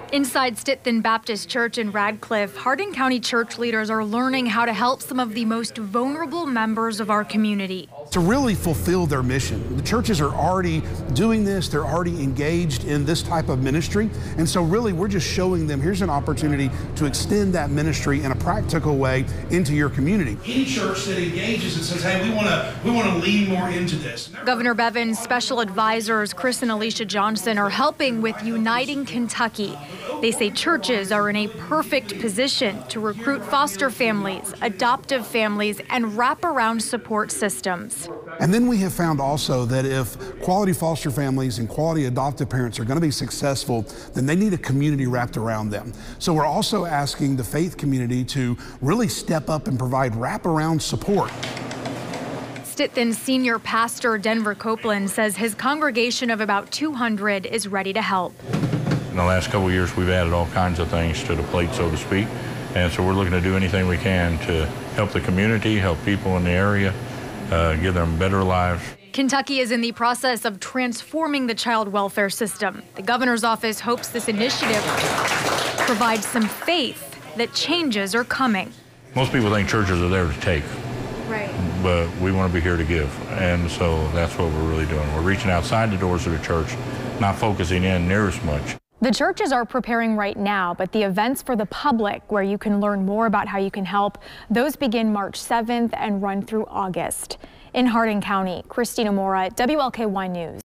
Inside Stithen Baptist Church in Radcliffe, Hardin County church leaders are learning how to help some of the most vulnerable members of our community. To really fulfill their mission. The churches are already doing this, they're already engaged in this type of ministry, and so really we're just showing them here's an opportunity to extend that ministry in a practical way into your community. Any church that engages and says, hey, we want to lean more into this. Governor Bevin's special advisors, Chris and Alicia Johnson, are helping with Uniting Kentucky. They say churches are in a perfect position to recruit foster families, adoptive families, and wraparound support systems. And then we have found also that if quality foster families and quality adoptive parents are going to be successful, then they need a community wrapped around them. So we're also asking the faith community to really step up and provide wraparound support. Stithen's senior pastor, Denver Copeland, says his congregation of about 200 is ready to help. In the last couple of years, we've added all kinds of things to the plate, so to speak. And so we're looking to do anything we can to help the community, help people in the area, give them better lives. Kentucky is in the process of transforming the child welfare system. The governor's office hopes this initiative provides some faith that changes are coming. Most people think churches are there to take. Right. But we want to be here to give. And so that's what we're really doing. We're reaching outside the doors of the church, not focusing in near as much. The churches are preparing right now, but the events for the public where you can learn more about how you can help, those begin March 7th and run through August. In Hardin County, Christina Mora, WLKY News.